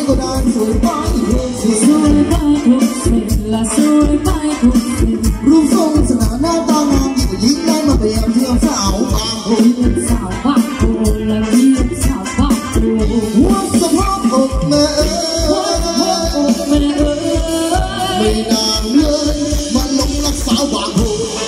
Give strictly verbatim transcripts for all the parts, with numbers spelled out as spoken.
ก็ได้สวยไปสวยไปทุกสิ่งและสวยไปทุกสิ่งรูปทรงสง่าหน้าตางามยิ่งกว่ายิ่งได้มาเปรียบเทียบสาวบางโพสาวบางโพและเทียบสาวบางโพหัวสะโพกอกแม่เอ๋ยแม่เอ๋ยไม่นานเลยมาลงรักสาวบางโพ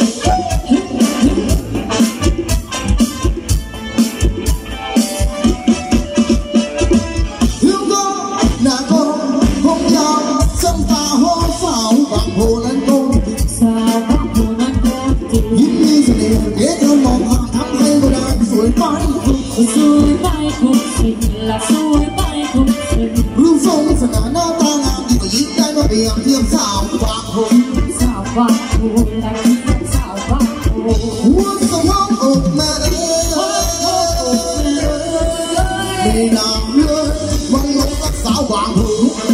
สวยไปทุกสิ่งและสวยไปทุกสิ่งรูปทรงสง่าหน้าตางามยิ่งกว่ายิ่งได้มาเปรียบเทียบสาวบางโพสาวบางโพและเทียบสาวบางโพหัวสมองอกแม่เอ๋ยไม่นานเลยมันลงรักสาวบางโพ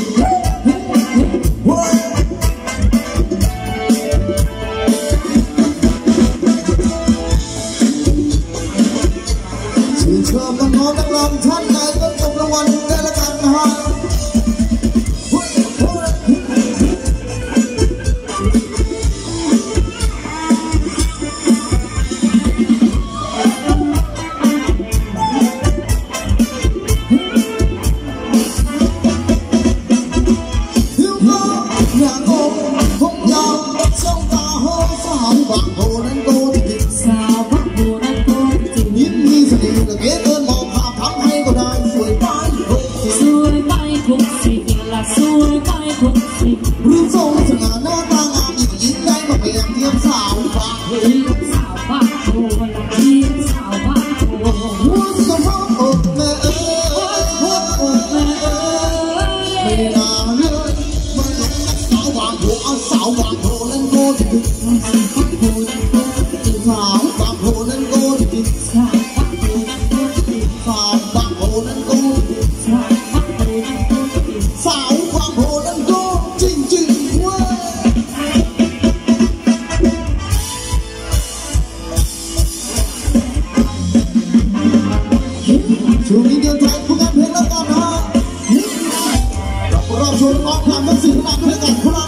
เชิญน้องๆนักร้องท่านไหนก็จบรางวัลได้ละกันนะฮะผิวขาวหน้าโกงผมยาวช่องตาหอมสาวบางโพนั้นโกติดสาวบางโพนั้นโกติดยิ้มมีเสน่ห์และเก๋เกินมองภาพทำให้ก็ได้สวยไปสวยไปทุกสิ่งและสวยไปทุกสิ่งรูปทรงสง่าหน้าตางามยิ่งกว่ายิ่งได้มาเปรียบเทียบสาวบางโพสาวบางโพและเทียบสาวบางโพหัวสมองอกแม่เอ๋ยหัวอกแม่เอ๋ยไม่น่าเลยมาหลงรักสาวบางโพเอาสาวบางโพนั้นโกติดสาวบางโพนั้นโกติดสาวบางโพนั้นโกติดสาวบางโพนั้นโกติดสาวบางโพนั้นโกติดสาวบางโพนั้นโกติดสาวบางโพนั้นโกจริงจริงเว้ยช่วงนี้เดินทางผู้งานเพลงแล้วกันนะเราก็รอบชมออกความทั้งสี่ขนาดเพลงกันครับ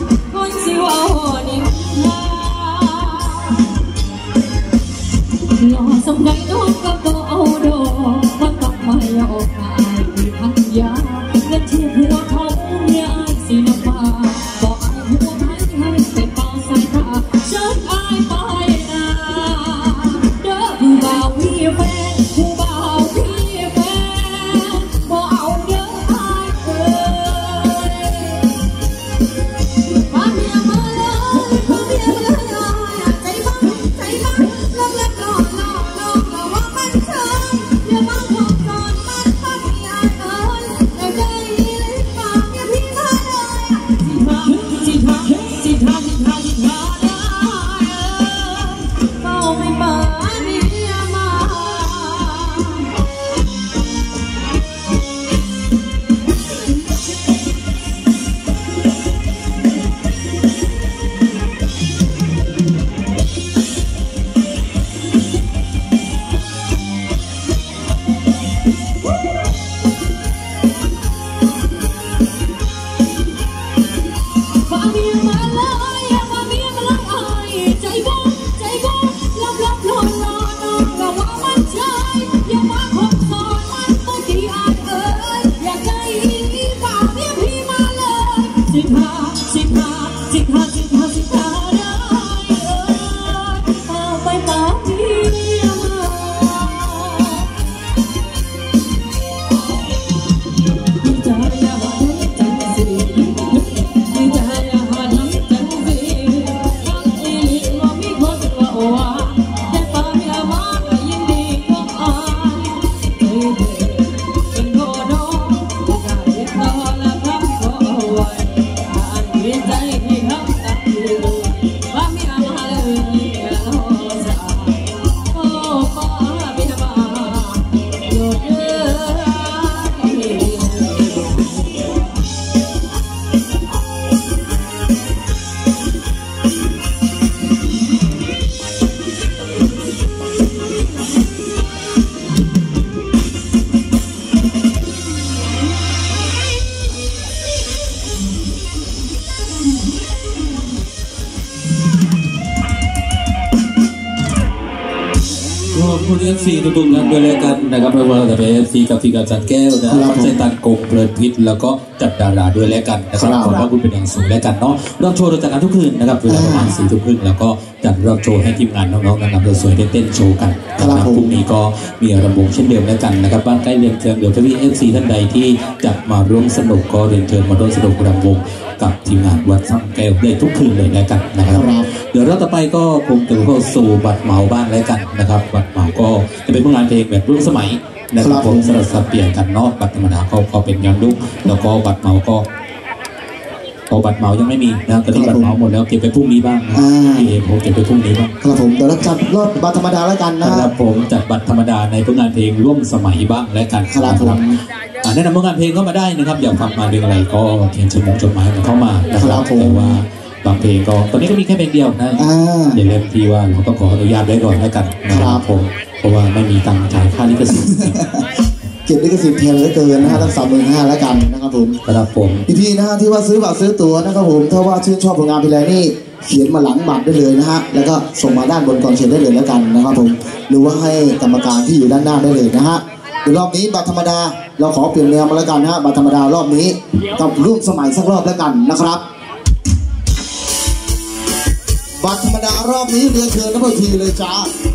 ลอบคุณเอฟซีทุกๆท่านด้วยแล้วกันนะครับไม่ว่าจะเป็นเอฟซีกับทีกับจัดแก้วนะใช้ตันกบเพลินพิษแล้วก็จัดดาราด้วยแล้วกันนะครับขอบพระคุณเป็นอย่างสูงแล้วกันเนาะเราโชว์เราจัดการทุกคืนนะครับเวลาประมาณสี่ทุ่มครึ่งแล้วก็จัดเราโชว์ให้ทีมงานน้องๆนางงามสวยๆได้เต้นโชว์กันนะครับพรุ่งนี้ก็มีรำวงเช่นเดิมแล้วกันนะครับบ้านใกล้เรือนเคียงเดี๋ยวพี่เอฟซีท่านใดที่จะมาร่วมสนุกก็เรียนเชิญมาร่วมสนุกรำวงกับทีมงานวัดซ้ำแก้วได้ทุกคืนเลยแล้วกันนะครับเดี๋ยวเราต่อไปก็คงถึงเข้าสู่บัตรเหมาบ้านแล้วกันนะครับบัตรเหมาก็จะเป็นผลงานเพลงแบบรุ่นสมัยนะครับผมสลับสับเปลี่ยนกันเนาะบัตรธรรมดาเขาเขาเป็นย้อนยุคแล้วก็บัตรเหมาก็พอบัตรเหมายังไม่มีนะตอนนี้บัตรเหมาหมดแล้วเก็บไปพรุ่งนี้บ้างพี่เอ็มผมเก็บไปพรุ่งนี้บ้างครับผมเดี๋ยวเราจัดรอบบัตรธรรมดาแล้วกันนะครับผมจัดบัตรธรรมดาในผลงานเพลงร่วมสมัยบ้างแล้วกันครับผมแนะนำผลงานเพลงเข้ามาได้นะครับอยากฟังมาเพลงอะไรก็เขียนจดหมายจดหมายเข้ามานะครับแต่ว่าบางเพลงก็ตอนนี้ก็มีแค่เพลงเดียวนะอย่าลืมที่ว่าเราต้องขออนุญาตไว้ก่อนแล้วกันนะครับผมเพราะว่าไม่มีตังค์จ่ายค่าลิขสิทธิ์เก็บลิขสิทธิ์แพงเหลือเกินนะฮะตั้งสามหมื่นห้าแล้วกันนะครับผมครับผมพี่ๆนะฮะที่ว่าซื้อบัตรซื้อตั๋วนะครับผมถ้าว่าชื่นชอบผลงานเพลงนี่เขียนมาหลังบัตรได้เลยนะฮะแล้วก็ส่งมาด้านบนกองเชียร์ได้เลยแล้วกันนะครับผมหรือว่าให้กรรมการที่อยู่ด้านหน้าได้เลยนะฮะในรอบนี้บัตรธรรมดาเราขอเปลี่ยนแนวมาแล้วกันฮะบัตรธรรมดารอบนี้กับร่วมสมัยสักรอบแล้วกันนะครับบัตรธรรมดารอบนี้เรียนเชิญนักดนตรีเลยจ้า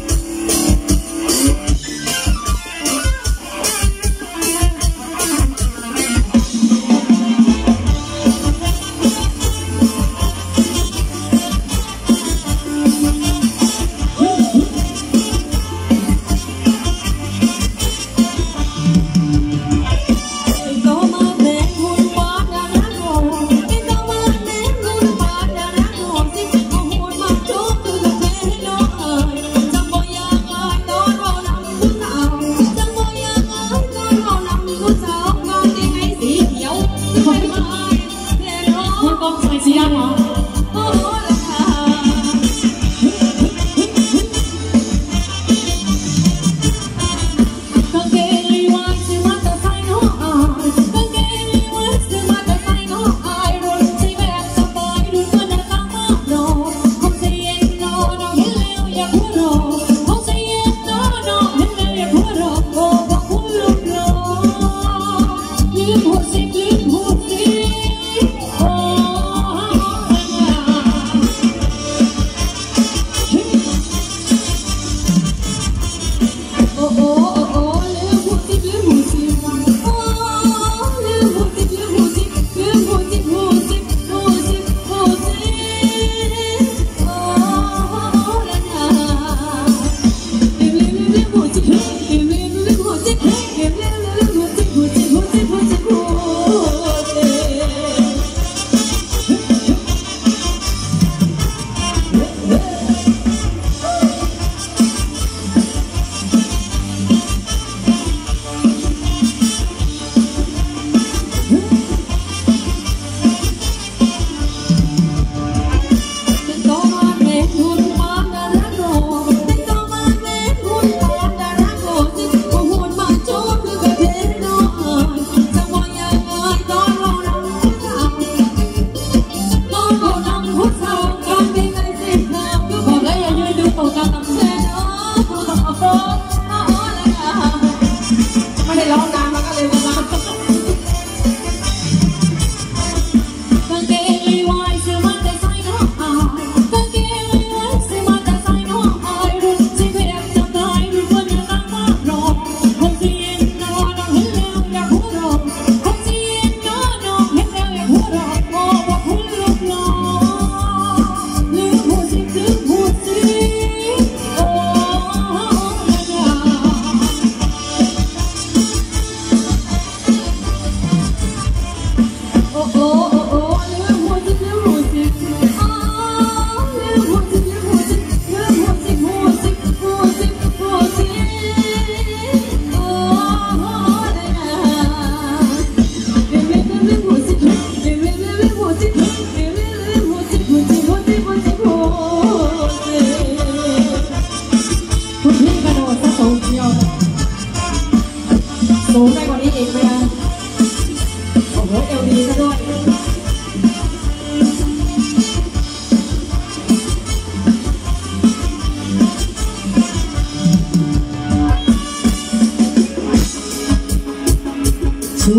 สูงได้กว่านี้อีกไหมคะโอ้โหเอวดีซะด้วย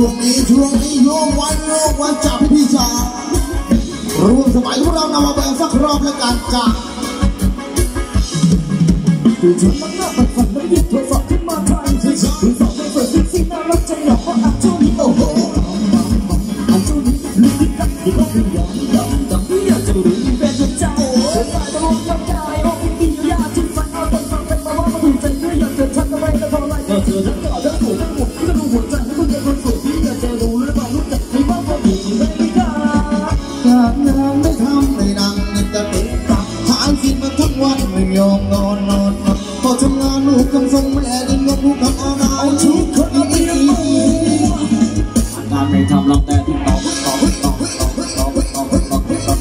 ช่วงนี้ช่วงนี้โยกไว้โยกไว้จับพี่จ๋ารวมสมัยพวกเรานำมาแบบสักรอบแล้วกันจ้าดูฉันมันน่าเป็นฝันแล้วหยิบโทรศัพท์ขึ้นมาถ่ายสิดูสาวเป็นเฟิร์สซีน่ารักจังหวะว่าอันเจ้านี้โอ้โหอันเจ้านี้ลึกลับที่ต้องยอมยอมยอมอยากจะรู้เป็นใจใจตายตลอดยอมใจโอ้ยอยากจะฝันเอาแต่ฝันเป็นมาว่ามาดูใจด้วยอยากจะชักอะไรแต่พอไรก็เธอทั้งหล่อทั้งสวยทั้งหมดที่ก็ดูหัวใจให้คนเดียวคนสวยที่อยากจะรู้และบอกรู้จักไม่ว่าพอดีไม่ได้การงานไม่ทำไม่ดังนี่จะติดตับถ่ายคลิปมาทั้งวันไม่ยอมนอนนอนพอทำงานลูกกำทรงแม่ดินงงลูกทำอะไรทุกคนเอาไปดูงานไม่ทำลองแต่ที่ตอบตอบตอบตอบตอบตอบตอบตอบตอบตอบตอบตอบตอบตอบ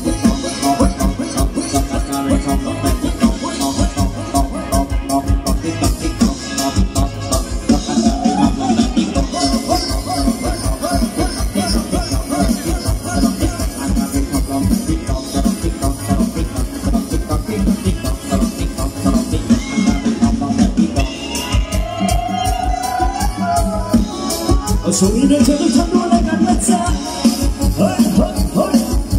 งานไม่ทำลองแต่ที่ตอบตอบตอบตอบตอบตอบตอบที่ตอบที่ตอบตอบตอบตอบงานไม่ทำลองแต่ที่ตอบตอบตอบตอบตอบตอบตอบงานไม่ทำลองแต่ที่ตอบตอบที่ตอบตอบที่ตอบตอบที่ตอบตอบที่ตอบตอบที่ตอบตอบที่ตอบที่ตอบที่ตอบตอบที่ตอบตอบที่ตอบงานไม่ทำลองแต่ที่ตอบเอาช่วงนี้เดินเชิญทุกท่านด้วยแล้วกันนะจ๊ะเฮ้ยเฮ้ยเฮ้ย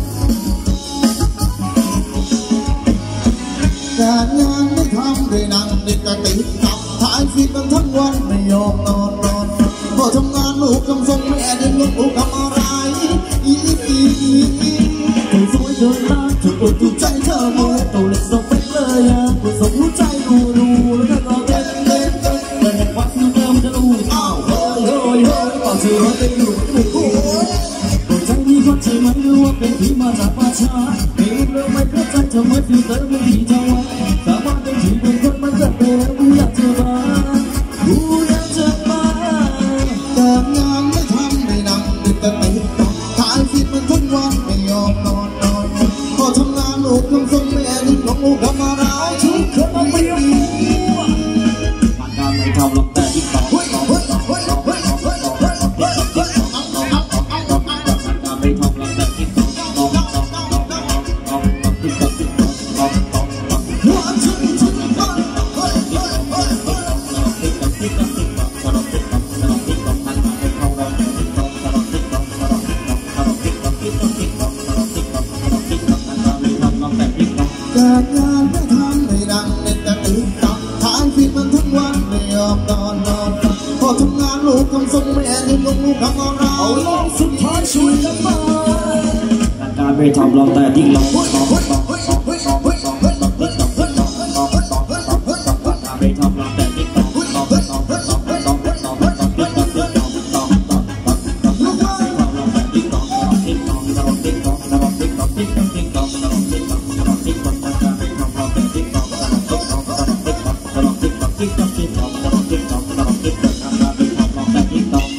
การงานไม่ทำได้นั่งติดกระติดตับถ่ายคลิปมันทั้งวันไม่ยอมนอนนอนพอทำงานลูกกำทรงแม่ดินงงลูกทำอะไรอีอีอีอีสวยเกินต้านถูกอกถูกใจเธอหมดตัวเล็กสเปคเลยอ่ะกูส่งหัวใจดูดูแล้วก็เต้นเต้นเต้นเต้นควักซิลเตอร์มันจะรู้อ้าวเฮ้ยเฮ้ยเฮ้ยบอกเธอว่าเต้นอยู่โอ้โหตัวใจมีคนใช่ไหมหรือว่าเป็นผีมาจากป่าช้าไม่รู้เรื่องไม่เข้าใจทำไมฟิลเตอร์มันดีจังวะสามารถเป็นผีเป็นคนมันจะเป็นกูอยากเจอมากูอยากเจอมาแต่งานไม่ทำไม่นั่งติดกระติดตับถ่ายคลิปมันทั้งวันไม่ยอมนอนนอนพอทำงานลูกกำทรงแม่ดินงงลูกทำอะไรทุกคนเอาไปดูงานไม่ทำลองแต่ที่ตอบตอบตอบตอบตอบตอบตอบตอบตอบตอบตอบตอบตอบงานไม่ทำลองแต่ที่ตอบตอบตอบตอบตอบตอบตอบที่ตอบที่ตอบตอบตอบตอบหัวใจฉันมันเฮ้ยเฮ้ยเฮ้ยเฮ้ยที่ตอบที่ตอบที่ตอบตอบที่ตอบตอบที่ตอบงานไม่ทำลองแต่ที่ตอบตอบที่ตอบตอบที่ตอบตอบที่ตอบที่ตอบที่ตอบตอบที่ตอบตอบที่ตอบงานไม่ทำลองแต่ที่ตอบการงานไม่ทำไม่ดังเน็ตจะติดตับถ่ายคลิปมันทั้งวันไม่ยอมนอนนอนพอทำงานลูกกำทรงแม่ดินงงลูกทำอะไรเอาลองสุดท้ายช่วยกันมางานไม่ทำลองแต่ที่ตอบตอบตอบตอบตอบตอบตอบตอบตอบที่ตอบที่ตอบตอบตอบตอบตอบงานไม่ทำลองแต่ที่ตอบตอบตอบตอบตอบตอบตอบที่ตอบที่ตอบที่ตอบตอบตอบตอบงานไม่ทำลองแต่ที่ตอบตอบที่ตอบตอบที่ตอบตอบที่ตอบที่ตอบที่ตอบที่ตอบที่ตอบตอบที่ตอบงานไม่ทำลองแต่ที่ตอบตอบตอบตอบตอบที่ตอบตอบที่ตอบที่ตอบที่ตอบตอบที่ตอบตอบที่ตอบงานไม่ทำลองแต่ที่ตอบ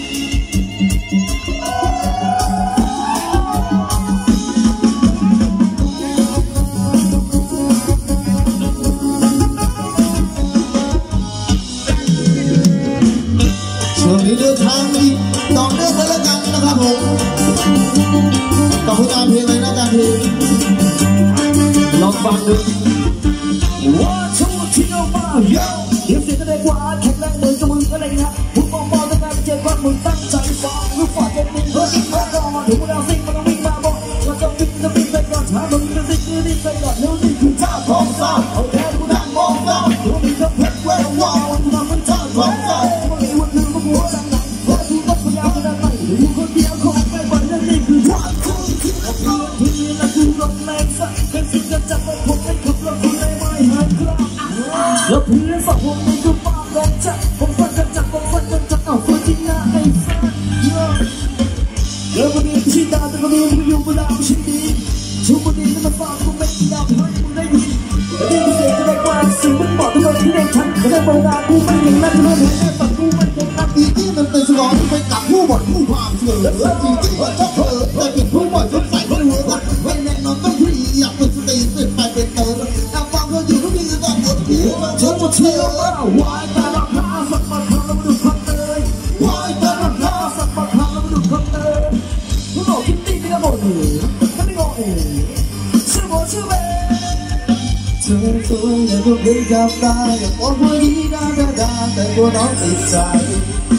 ช่วงนี้เดินทางนี้ต่อเนื่องกันแล้วกันนะครับผมต่อผลงานเพลงเลยนะการเพลงลองฟังดูว่าชั่วที่เรามาเยอะเดี๋ยวเสียงก็ได้กว่าแข็งแรงเหมือนกับมึงก็เลยนะมึงมองมองตั้งแต่เจ็บว่ามึงตั้งใจฟังรู้ฝ่าเจ็บมึงเฮ้ยมารอถึงเวลาสิ่งมันต้องวิ่งมาบอกว่าจะวิ่งจะวิ่งไปก่อนถ้ามึงจะสิ่งคือนี่ไปก่อนแล้วนี่คือท่าของซ้ำเอาแค่กูนั่งมองซ้ำรู้มีกับเพชรแวววาวมันทำมันท่าของซ้ำมันมีวันหนึ่งมันหัวใจหนักเพราะกูต้องพยายามจะได้หรือคนเดียวคงไม่ไหวแล้วนี่คือท่าของซ้ำเพื่อนที่นั่นคือรถแรงสักเป็นสิ่งที่จะมาผมให้ขับรถคุณได้ไม่หายครับแล้วเพื่อนสองคนนี้ก็มาลองจับผมฟังกันจับผมฟังกันจับเอาคนที่หน้าไอ้สัสเดี๋ยววันนี้ที่ตาแต่วันนี้มึงอยู่บนดาวชิ้นดีช่วงวันนี้มันฟังกูไม่กินดาวให้มึงได้ยินแต่ที่เสียจะได้กว่าสิ่งมึงบอกทุกคนที่ได้ทันแต่ได้บอกว่ากูไม่เห็นนั่นเลยแค่ฝันกูไม่เห็นนั่นอีที่มันเป็นสลองที่ไปกับผู้บ่นผู้ความเชื่อจริงจริงว่าเจ้าเธอแต่เป็นผู้บ่นสงสัยผู้หัวกันวันแน่นอนต้องพี่อยากเป็นสติเป็นไปเป็นเตอร์แต่ฟังเธออยู่ทุกทีก็หมดที่เธอหมดเชื่อว่าวายตาลับหน้าสักมาทำแล้วมาดูคำเตยวายตาลับหน้าสักมาทำแล้วมาดูคำเตยผู้หล่อคิดตีนี่ก็หมดเลยก็ไม่งอเอ๋ชื่อโมชื่อเบเธอสวยอย่างทุกทีกับตาอย่างโอ้ยดีดาดาดาแต่ตัวน้องติดใจ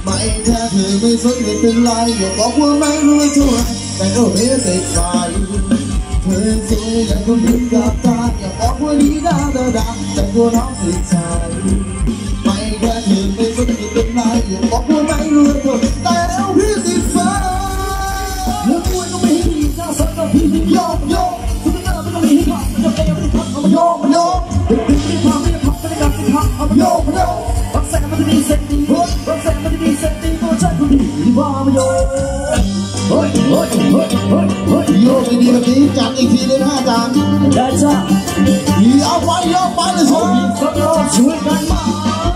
ไม่แค่เธอไม่สนไม่เป็นไรอย่าบอกว่าไม่รู้เท่าไรแต่ก็ไม่ติดใจเธอสวยอย่างคนเห็นกับตาอย่าบอกว่าดีดาดาดาแต่ตัวน้องติดใจไม่แค่เธอไม่สนไม่เป็นไรอย่าบอกว่าไม่รู้เท่าไรแต่เอาพี่ติดใจเรื่องมวยก็ไม่ให้ดีน่าสนกับพี่โยกโยกทุกหน้าไม่ต้องมีให้พักไม่ต้องเตะไม่ต้องพักเอามาโยกมาโยกดึงดึงไม่พักไม่พักไม่ได้กัดไม่พักเอามาโยกมาโยกรักแสงมันจะมีเส้นดีรักแสงมันจะมีเส้นดีตัวใจคนดีว่ามาโยกเฮ้ยเฮ้ยเฮ้ยเฮ้ยเฮ้ยโยกดีๆแบบนี้จัดอีกทีเลยนะอาจารย์ได้จ้ะเอาไปโยกไปเลยสิสักรอบช่วยกันมา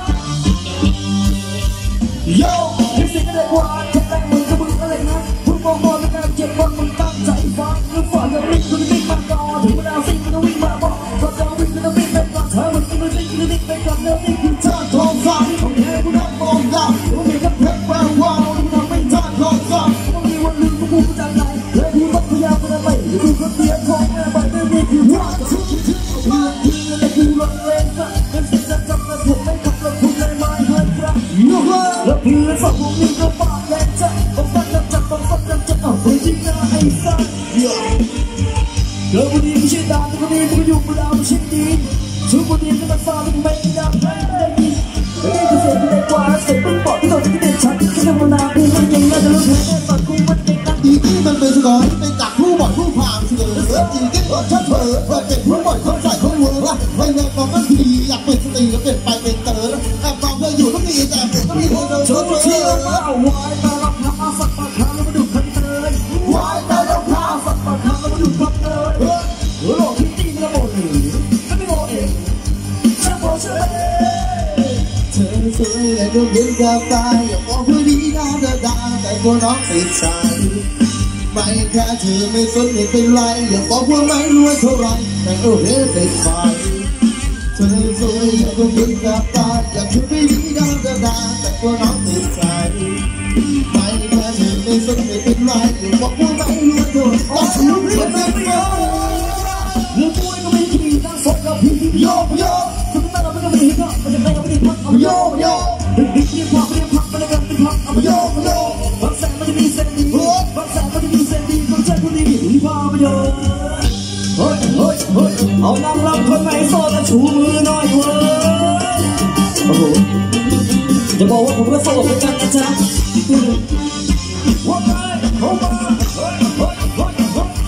โยกให้สิ่งอะไรกว่าแค่แต่มึงกับมึงอะไรนะมึงมองมองในการเจ็บปวดมึงตั้งใจฟังมึงฝันจะวิ่งคุณวิ่งมาก่อนถึงเวลาสิ่งมันจะวิ่งมาบอกก็จะวิ่งก็จะวิ่งไปก่อนเธอมึงจะวิ่งก็จะวิ่งไปก่อนเธอวิ่งคือท่าทองฟ้าของแท้กูนั่งมองดาวมึงมีกับเพชรแวววาวมึงทำไม่ท่าทองฟ้ามึงมีวันลืมกูกูจากไหนเลยกูต้องพยายามจะไปอยู่กูคนเดียวของแม่ไปไม่มีคือว่าทุกทีเพื่อนที่แต่กูรักเล่นซะเป็นสิ่งจะจำและผมไม่ขับรถคุณเลยไม่เพื่อนครับแล้วเพื่อนฝั่งผมนี่ก็ปากแรงจัดต้องฟังกันจัดต้องฟังกันจัดเอาไปที่หน้าไอ้สัสเกิดวันนี้ไม่ใช่ดาวแต่วันนี้กูอยู่บนดาวไม่ใช่ดีชุดวันนี้จะมาฟ้ามึงไม่ได้ดังไม่ได้ยินไม่ได้เสียงไม่ได้กว่าเสียงมึงบอกที่เราจะไม่ได้ชัดแค่ธรรมดากูมันยังน่าจะรู้แค่ตอนกูมันเด็กนักอีที่มันเป็นสกอร์เป็นจากผู้บ่อยผู้ผ่านเสือจีเก็ตกดชัดเผลอเพื่อเป็นผู้บ่อยคนใส่คนหัวละไม่แน่มองก็ทีอยากเป็นสตรีแล้วเป็นไปเป็นเต๋อแอบมองเธออยู่ต้องมีแต่เป็นต้องมีเธอเธอเชื่อว่าเอาไว้ตาลับหาสักปากคำแล้วมาดูคันเตยไว้ตาลับหาสักปากคำแล้วมาดูคันเตยหัวหลอกที่ตีมันละโมหนึ่งไม่ไม่โมเองช่างโมเชื่อเธอสวยแต่ก็เห็นกับตาอย่าบอกว่าดีดาดาดาแต่ตัวน้องติดใจไม่แค่เธอไม่สนไม่เป็นไรอย่าบอกว่าไม่รวยเท่าไรแต่โอ้เฮ้ติดใจเธอสวยแต่ก็เห็นกับตาอย่าคิดไม่ดีดาดาดาแต่ตัวน้องติดใจไม่แค่เธอไม่สนไม่เป็นไรอย่าบอกว่าไม่รวยเท่าไรแต่ชีวิตมันไม่เอาเรื่องมวยก็ไม่ดีนั่งสดกับพี่โยกโยกทุกหน้าไม่ต้องมีให้ก็มันจะไม่เอาไม่ได้พักเอาโยกโยกดึงดึงเรียกพักเรียกพักไม่ได้กันเป็นพักเอาโยกโยกรักแสงมันจะมีเส้นดีรักแสงมันจะมีเส้นดีคนใจคนดีที่พาไปโยกเฮ้ยเฮ้ยเฮ้ยเอานางรำคนไหนโซ่และชูมือหน่อยเว้ยโอ้โหจะบอกว่าผมก็โซ่เหมือนกันนะจ๊ะว่าไงเข้ามาเฮ้ยเฮ้ยเฮ้ยเฮ้ย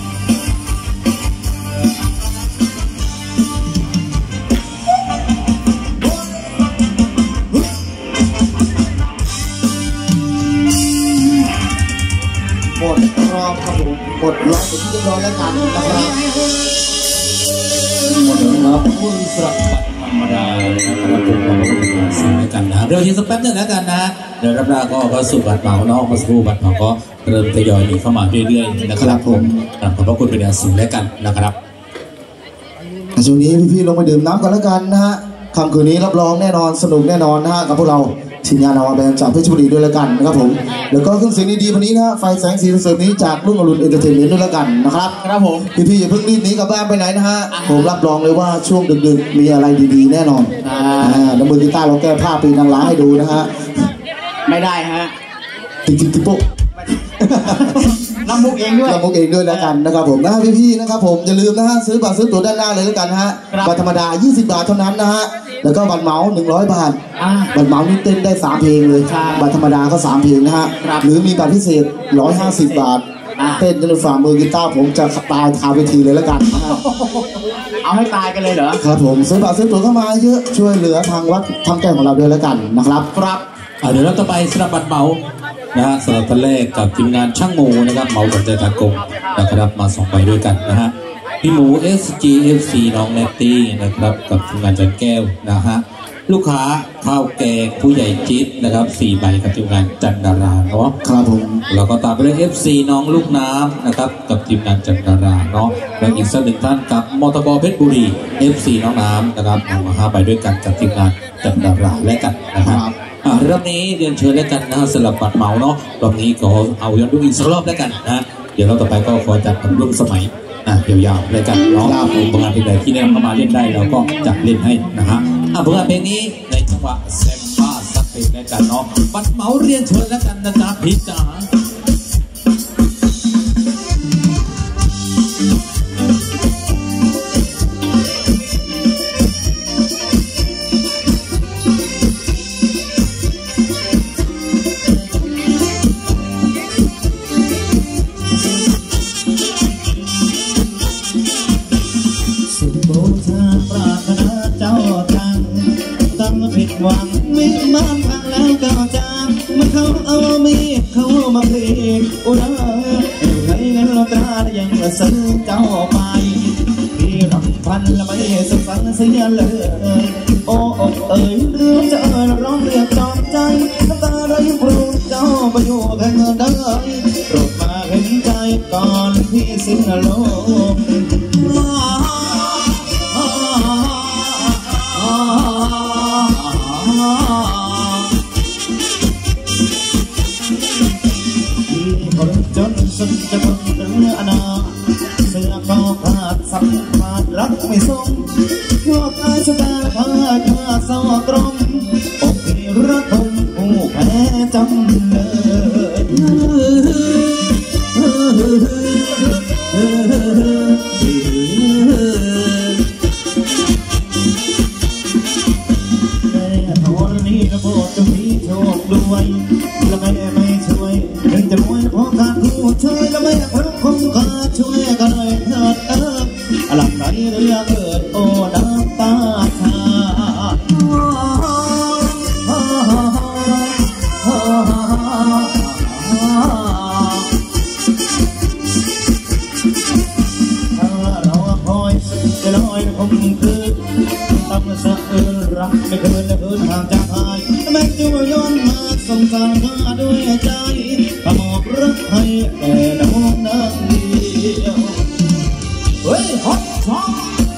หมดรอบครับผมหมดรอบเป็นที่เรียบร้อยแล้วกันนะครับหมดแล้วครับคุณสำหรับธรรมดานะครับผมเราก็เป็นสิ่งด้วยกันนะเดี๋ยวทีสักแป๊บนึงแล้วกันนะเดี๋ยวรับราก็ก็สู่บัตรเหมาเนาะมาสู่บัตรเหมาก็เริ่มทยอยเข้ามาเรื่อยๆนะครับผมขอบพระคุณเป็นอย่างสูงแล้วกันนะครับช่วงนี้พี่ๆลงไปดื่มน้ำกันแล้วกันนะฮะค่ำคืนนี้รับรองแน่นอนสนุกแน่นอนนะฮะกับพวกเราทีมงานนาวาแบนจากเพชรบุรีด้วยแล้วกันนะครับผมแล้วก็เครื่องเสียงดีๆวันนี้นะฮะไฟแสงสีเสริมนี้จากรุ่งอรุณเอนเตอร์เทนเมนต์ด้วยแล้วกันนะครับครับผมพี่ๆอย่าเพิ่งรีบหนีกลับบ้านไปไหนนะฮะผมรับรองเลยว่าช่วงดึกๆมีอะไรดีๆแน่นอนอ่าแล้วมือกีตาร์เราแก้ผ้าปีนางร้ายให้ดูนะฮะไม่ได้ฮะติ๊กติ๊กติ๊กโป๊ะลำมุกเองด้วยลำมุกเองด้วยแล้วกันนะครับผมนะพี่ๆนะครับผมอย่าลืมนะฮะซื้อบัตรซื้อตั๋วด้านหน้าเลยแล้วกันฮะบัตรธรรมดายี่สิบบาทเท่านั้นนะฮะแล้วก็บัตรเหมาหนึ่งร้อยบาทบัตรเหมานี่เต้นได้สามเพลงเลยบัตรธรรมดาก็สามเพลงนะฮะหรือมีบัตรพิเศษหนึ่งร้อยห้าสิบบาทเต้นจนฝ่ามือกีตาร์ผมจะตายคาเวทีเลยแล้วกันเอาให้ตายกันเลยเหรอครับผมซื้อบัตรซื้อตั๋วเข้ามาเยอะช่วยเหลือทางวัดทำแก้ของเราด้วยแล้วกันนะครับครับเดี๋ยวเราต่อไปสำหรับบัตรเหมานะฮะสำหรับท่านแรกกับทีมงานช่างหมูนะครับเหมากับใจตากงนะครับมาสองใบด้วยกันนะฮะพี่หมู เอส จี เอฟ ซี น้องเนตตี้นะครับกับทีมงานจันแก้วนะฮะลูกค้าข้าวแกงผู้ใหญ่จิ๊ดนะครับสี่ใบกับทีมงานจันดาราเนาะครับผมแล้วก็ตามไปด้วย เอฟ ซี น้องลูกน้ำนะครับกับทีมงานจันดาราเนาะแล้วอีกสักหนึ่งท่านกับมอเตอร์บอลเพชรบุรี เอฟ ซี น้องน้ำนะครับมาห้าใบด้วยกันกับทีมงานจันดาราและกันนะครับอ่ารอบนี้เรียนเชิญแล้วกันนะสลับบัตรเหมาเนาะรอบนี้ก็เอาย้อนดูอีกสักรอบแล้วกันนะเดี๋ยวเราต่อไปก็ขอจัดเป็นรุ่นสมัยอ่ะยาวๆเลยกันเนาะผลงานเพลงใดที่แนะนำเข้ามาเล่นได้เราก็จะเล่นให้นะฮะอ่ะผลงานเพลงนี้ในจังหวะแซมบ้าซักเพติดแล้วกันเนาะบัตรเหมาเรียนเชิญแล้วกันนะจ๊ะพี่จ๋าหวังวิมานทางแล้วก็จากมันเขาเอามีเขามาเพลงอุดาใครเงินลตรายังละซื้อเจ้าไปที่รำพันละไม่สุขสันต์เสียเลยโอ้อกเอ๋ยเรื่องจะเอ่ยร้องเรียกจอมใจน้ำตาไหลพรูเจ้าไปอยู่แค่เงินได้โปรดมาเห็นใจก่อนที่สิ้นโลกจนสุดจะพ้นเรืออนาเสื้อก็ขาดสัมผัสรักไม่สมพวกอาชะตาพาข้าเศร้ากรมอกที่รักคงผู้แพ้จำเลยแม่ธรณีระโบดจะมีโชคด้วยและแม่ไม่ช่วยถึงจะมวยเพราะการผู้ช่วยและแม่พระคงขาช่วยกันเลยเถิดเออหลับไหลเรือเกิดโอ้น้ำตาชาจะลอยคงคือตั้งสะเอือรักไม่เกินและเกินห่างจากหายแม้จะย้อนมาสงสารข้าด้วยใจขมอบรักให้แต่น้องนั่งเดียวเฮ้ยฮอตช็อต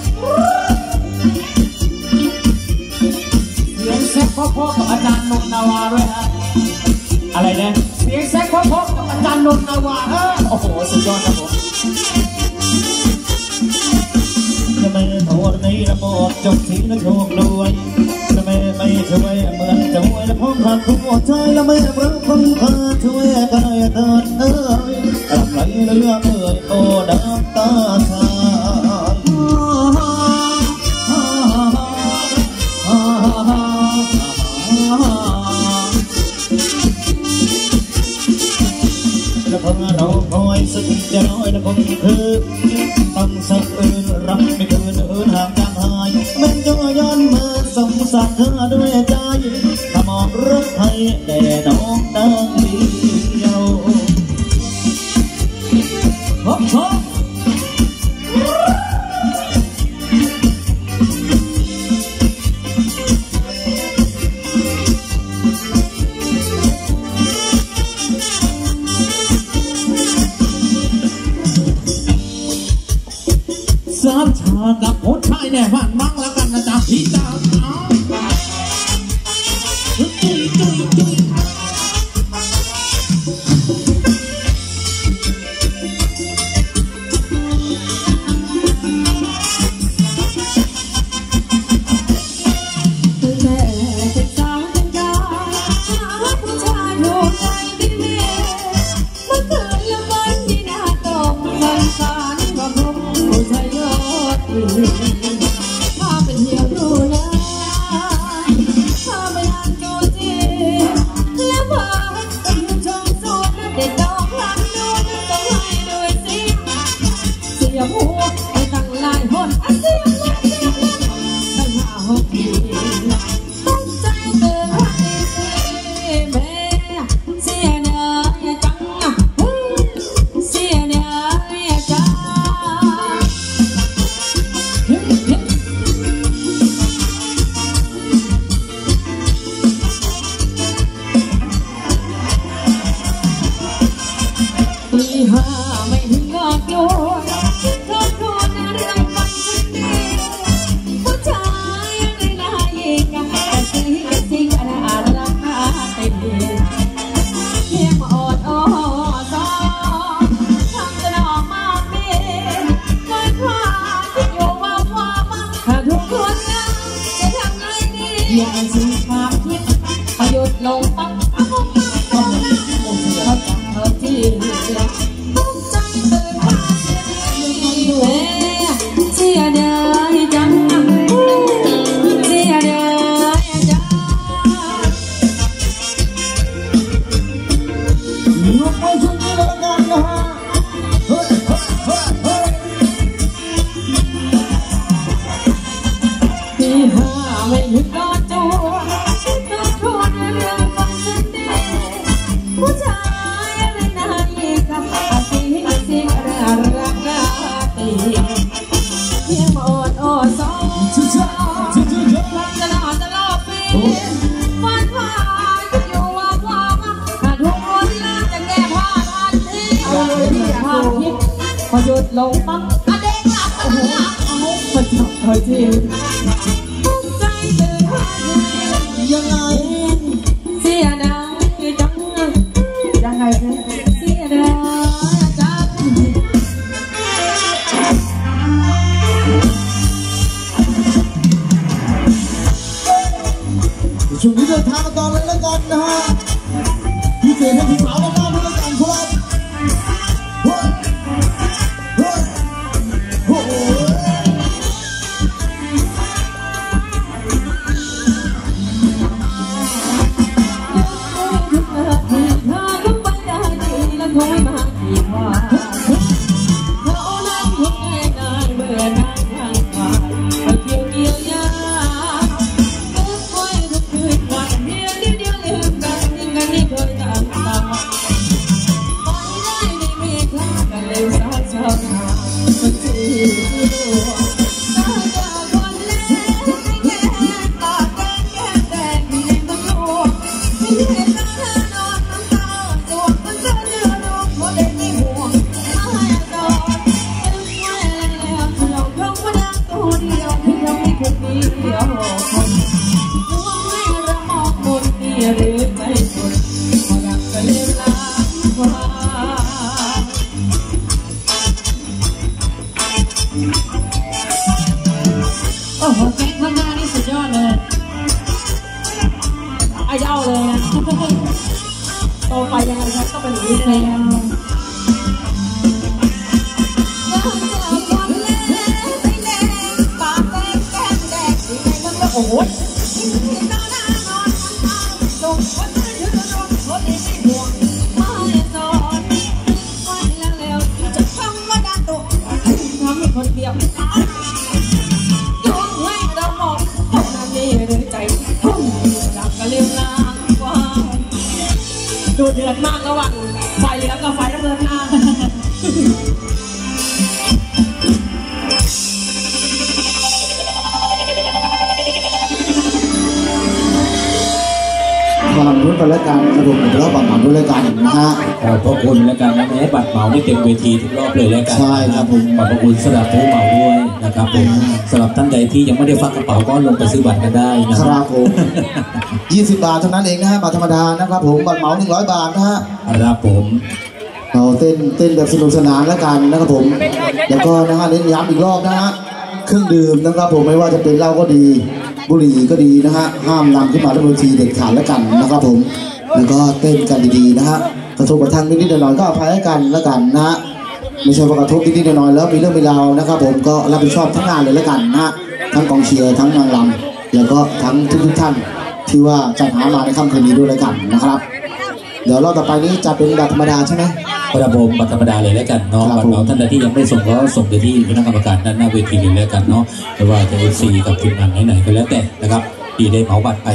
เสียงแซ่บพ่อๆกับอาจารย์นนท์นาวาด้วยฮะอะไรเนี่ยเสียงแซ่บพ่อๆกับอาจารย์นนท์นาวาเออโอ้โหสุดยอดครับผมจะไม่โทษในระบบจบทิ้งและโชครวยจะไม่ไม่ช่วยเหมือนจะมวยและพ้องขาดทุกหัวใจและไม่รักคงขาดช่วยกันเลยเถิดเอ้ยหลับไหลเรือเอ่ยโอ้น้ำตาชาและเพิ่งเราคอยสักจะน้อยและคงคือตั้งสักอื่นรับไม่เกินอื่นห่างจากหายแม้จะย้อนมาสงสารเธอด้วยใจถ้ามองรักให้แต่น้องดังเดียวฮอปฮอปสามชากับโอ้ชายแน่บ้านมั่งแล้วกันนะจ๊ะพี่จ๋าจุ๊ยจุ๊ยจุ๊ยจุ๊ยถ้าเป็นเหี่ยวดูนะถ้าไม่ทันจูจีแล้วพาเป็นชมสูตรเด็ดดอกรักดูนะต้องให้ด้วยสิเสียหัวไปตั้งลายหนอ่ะเสียหัวเสียหัวตั้งห้าหกปีตั้งใจเตือนให้สิแม่เสียเนื้อจังเสียเนื้อจังปีห้าไม่ถึงก็กลัวโทษโทษนะเรื่องมันฉันดีผู้ชายในหน้ายิงแต่สิ่งแต่สิ่งอะไรอะไรราคาเต็มเพียงมาอดอ้อซอทำจะนอกมาเมีไม่พลาดที่อยู่ว่าว่ามั่งถ้าทุกคนนะจะทำไงดียังสิความคิดอายุยุดลงปั๊บปั๊บปั๊บปั๊บเขาจับเขาที่ตกใจตื่นมาเสียดายจังเสียดายจังยกไปช่วงนี้แล้วกันนะฮะเฮ้ยเฮ้ยเฮ้ยเฮ้ยที่ห้าไม่หยุดรอตัวฉันก็ทนเรื่องฟังฉันดีผู้ชายอะไรนายกับอาชีพสิ่งอะไรรักรักตีเพียงมาอดอดสองรักตลอดตลอดปีฝันว่าจะอยู่ว่าว่าถ้าทุกคนรักจะแก้ผ้าทันทีความคิดพอหยุดลงปั๊บอะเด็กหลับโอ้โหเอามาจับเธอทีตั้งใจตื่นมายังไงเสียดายจังยังไงเสียดายจังช่วงนี้เดินทางกันต่อเลยแล้วกันนะฮะพี่เจให้พี่สาวมาบ้านด้วยแล้วกันครับเฮ้ยเฮ้ยโอ้โหโอ้โหแก๊งข้างหน้านี่สุดยอดเลยไอ้เจ้าเลยนะโตไปยังไงครับก็เป็นอีกเลยนะโอ้โหคนเดียวอยู่ให้เรามองคนนั้นนี่หรือใจพุ่งรักก็เลี้ยงลางกว่าดูเดือดมากระหว่างไฟแล้วก็ไฟน้ำเงินหน้าความรู้กันแล้วกันกระดูกแล้วบัตรหมาด้วยแล้วกันนะฮะขอบพระคุณแล้วกันนะแม้บัตรเหมาได้เต็มเวทีทุกรอบเลยแล้วกันใช่ครับผมขอบพระคุณสำหรับผู้เหมาด้วยนะครับผมสำหรับท่านใดที่ยังไม่ได้ฟักกระเป๋าก็ลงไปซื้อบัตรกันได้นะคครัรับบ ผมยี่สิบบาทเท่านั้นเองนะฮะบัตรธรรมดานะครับผมบัตรเหมาหนึ่งร้อยบาทนะฮะครับผมเราเต้นเต้นแบบสนุกสนานแล้วกันนะครับผมแล้วก็นะฮะเน้นย้ำอีกรอบนะฮะเครื่องดื่มนะครับผมไม่ว่าจะเป็นเหล้าก็ดีบุหรี่ก็ดีนะฮะห้ามนำขึ้นมาบนเวทีเด็ดขาดแล้วกันนะครับผมแล้วก็เต้นกันดีๆนะฮะกระทบกระทั่งนิดๆหน่อยๆก็อภัยให้กันแล้วกันนะฮะไม่ใช่ว่ากระทบนิดๆหน่อยๆแล้วมีเรื่องมีราวนะครับผมก็รับผิดชอบทั้งงานเลยแล้วกันนะฮะทั้งกองเชียร์ทั้งนางรำแล้วก็ทั้งทุกๆท่านที่ว่าจัดหามาในค่ำคืนนี้ด้วยแล้วกันนะครับเดี๋ยวรอบต่อไปนี้จะเป็นแบบธรรมดาใช่ไหมประผมบัตรธรรมดาเลยแล้วกันเนาะบัตรเหมาท่านใดที่ยังไม่ส่งก็ส่งไปที่คณะกรรมการด้านหน้าเวทีเลยแล้วกันเนาะไม่ว่าจะเอฟซีกับทีมงานไหนๆก็แล้วแต่นะครับที่ได้เหมาบัตรไป